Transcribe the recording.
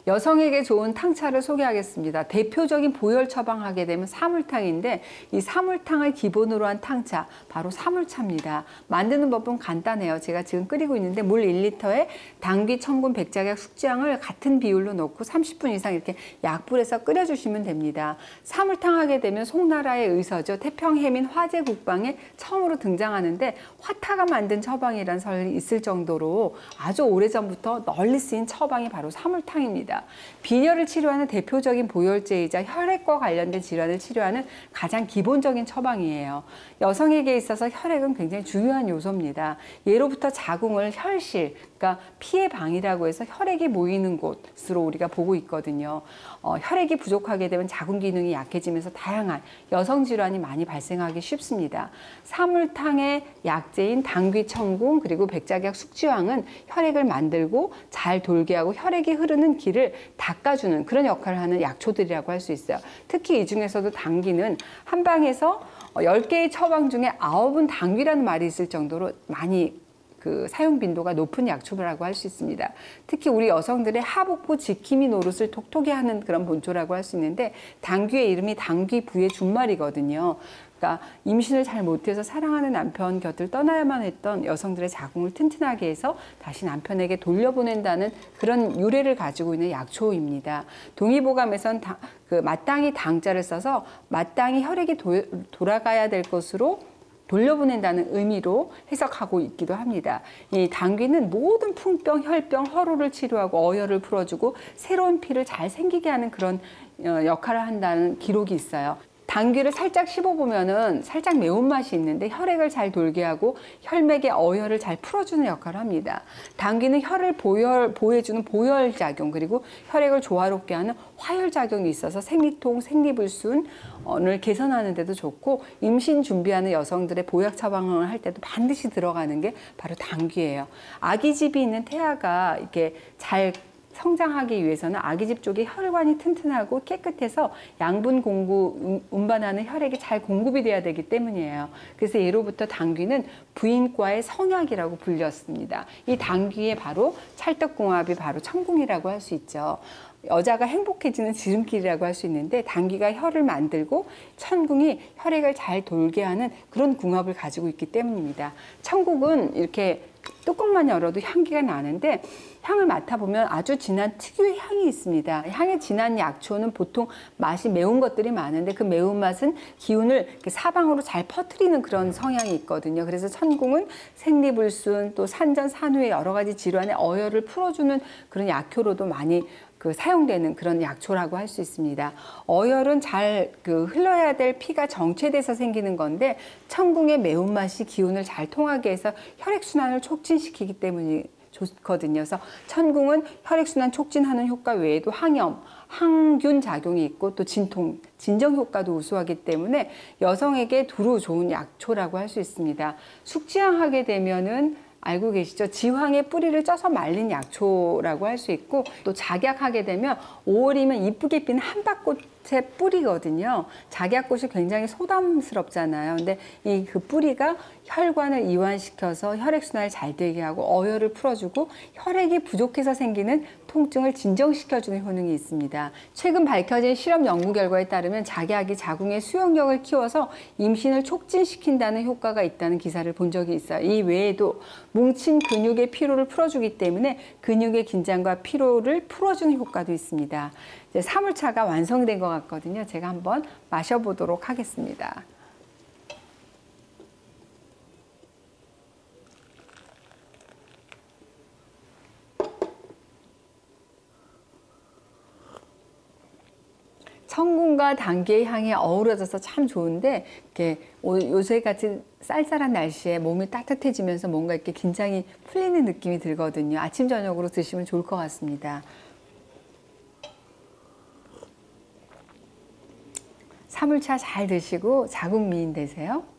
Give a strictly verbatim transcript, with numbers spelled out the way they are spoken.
여성에게 좋은 탕차를 소개하겠습니다. 대표적인 보혈 처방하게 되면 사물탕인데 이 사물탕을 기본으로 한 탕차, 바로 사물차입니다. 만드는 법은 간단해요. 제가 지금 끓이고 있는데 물 일 리터에 당귀, 청군, 백작약, 숙주향을 같은 비율로 넣고 삼십 분 이상 이렇게 약불에서 끓여주시면 됩니다. 사물탕 하게 되면 송나라의 의서죠. 태평해민 화제국방에 처음으로 등장하는데 화타가 만든 처방이라는 설이 있을 정도로 아주 오래전부터 널리 쓰인 처방이 바로 사물탕입니다. 빈혈을 치료하는 대표적인 보혈제이자 혈액과 관련된 질환을 치료하는 가장 기본적인 처방이에요. 여성에게 있어서 혈액은 굉장히 중요한 요소입니다. 예로부터 자궁을 혈실, 그러니까 피의 방이라고 해서 혈액이 모이는 곳으로 우리가 보고 있거든요. 어, 혈액이 부족하게 되면 자궁 기능이 약해지면서 다양한 여성 질환이 많이 발생하기 쉽습니다. 사물탕의 약재인 당귀, 청궁, 그리고 백작약, 숙주향은 혈액을 만들고 잘 돌게 하고 혈액이 흐르는 길을 닦아주는 그런 역할을 하는 약초들이라고 할 수 있어요. 특히 이 중에서도 당귀는 한방에서 열 개의 처방 중에 아홉은 당귀라는 말이 있을 정도로 많이 그 사용 빈도가 높은 약초라고 할 수 있습니다. 특히 우리 여성들의 하복부 지킴이 노릇을 톡톡히 하는 그런 본초라고 할 수 있는데 당귀의 이름이 당귀부의 준말이거든요. 그러니까 임신을 잘 못해서 사랑하는 남편 곁을 떠나야만 했던 여성들의 자궁을 튼튼하게 해서 다시 남편에게 돌려보낸다는 그런 유래를 가지고 있는 약초입니다. 동의보감에선 다, 그 마땅히 당자를 써서 마땅히 혈액이 도, 돌아가야 될 것으로 돌려보낸다는 의미로 해석하고 있기도 합니다. 이 당귀는 모든 풍병, 혈병, 허로를 치료하고 어혈을 풀어주고 새로운 피를 잘 생기게 하는 그런 역할을 한다는 기록이 있어요. 당귀를 살짝 씹어보면은 살짝 매운맛이 있는데 혈액을 잘 돌게 하고 혈맥의 어혈을 잘 풀어주는 역할을 합니다. 당귀는 혈을 보혈, 보호해주는 보혈작용, 그리고 혈액을 조화롭게 하는 화혈작용이 있어서 생리통, 생리불순을 개선하는 데도 좋고 임신 준비하는 여성들의 보약 처방을 할 때도 반드시 들어가는 게 바로 당귀예요. 아기집이 있는 태아가 이렇게 잘 성장하기 위해서는 아기집 쪽에 혈관이 튼튼하고 깨끗해서 양분 공급, 운반하는 혈액이 잘 공급이 돼야 되기 때문이에요. 그래서 예로부터 당귀는 부인과의 성약이라고 불렸습니다. 이 당귀의 바로 찰떡궁합이 바로 청궁이라고 할 수 있죠. 여자가 행복해지는 지름길이라고 할 수 있는데 당귀가 혈을 만들고 천궁이 혈액을 잘 돌게 하는 그런 궁합을 가지고 있기 때문입니다. 청궁은 이렇게 뚜껑만 열어도 향기가 나는데 향을 맡아보면 아주 진한 특유의 향이 있습니다. 향이 진한 약초는 보통 맛이 매운 것들이 많은데 그 매운맛은 기운을 사방으로 잘 퍼뜨리는 그런 성향이 있거든요. 그래서 천궁은 생리불순 또 산전 산후의 여러 가지 질환의 어혈을 풀어주는 그런 약효로도 많이 그 사용되는 그런 약초라고 할 수 있습니다. 어혈은 잘 그 흘러야 될 피가 정체돼서 생기는 건데 천궁의 매운맛이 기운을 잘 통하게 해서 혈액순환을 촉진시키기 때문이 좋거든요. 그래서 천궁은 혈액순환 촉진하는 효과 외에도 항염, 항균 작용이 있고 또 진통, 진정 효과도 우수하기 때문에 여성에게 두루 좋은 약초라고 할 수 있습니다. 숙지향 하게 되면은 알고 계시죠? 지황의 뿌리를 쪄서 말린 약초라고 할 수 있고 또 작약하게 되면 오월이면 이쁘게 피는 한박꽃의 뿌리거든요. 작약꽃이 굉장히 소담스럽잖아요. 근데 이 그 뿌리가 혈관을 이완시켜서 혈액순환을 잘 되게 하고 어혈을 풀어주고 혈액이 부족해서 생기는 통증을 진정시켜주는 효능이 있습니다. 최근 밝혀진 실험 연구 결과에 따르면 작약이 자궁의 수용력을 키워서 임신을 촉진시킨다는 효과가 있다는 기사를 본 적이 있어요. 이 외에도 뭉친 근육의 피로를 풀어주기 때문에 근육의 긴장과 피로를 풀어주는 효과도 있습니다. 이제 사물차가 완성된 것 같거든요. 제가 한번 마셔보도록 하겠습니다. 청궁과 당귀의 향이 어우러져서 참 좋은데 이렇게 요새같이 쌀쌀한 날씨에 몸이 따뜻해지면서 뭔가 이렇게 긴장이 풀리는 느낌이 들거든요. 아침 저녁으로 드시면 좋을 것 같습니다. 사물차 잘 드시고 자궁 미인 되세요.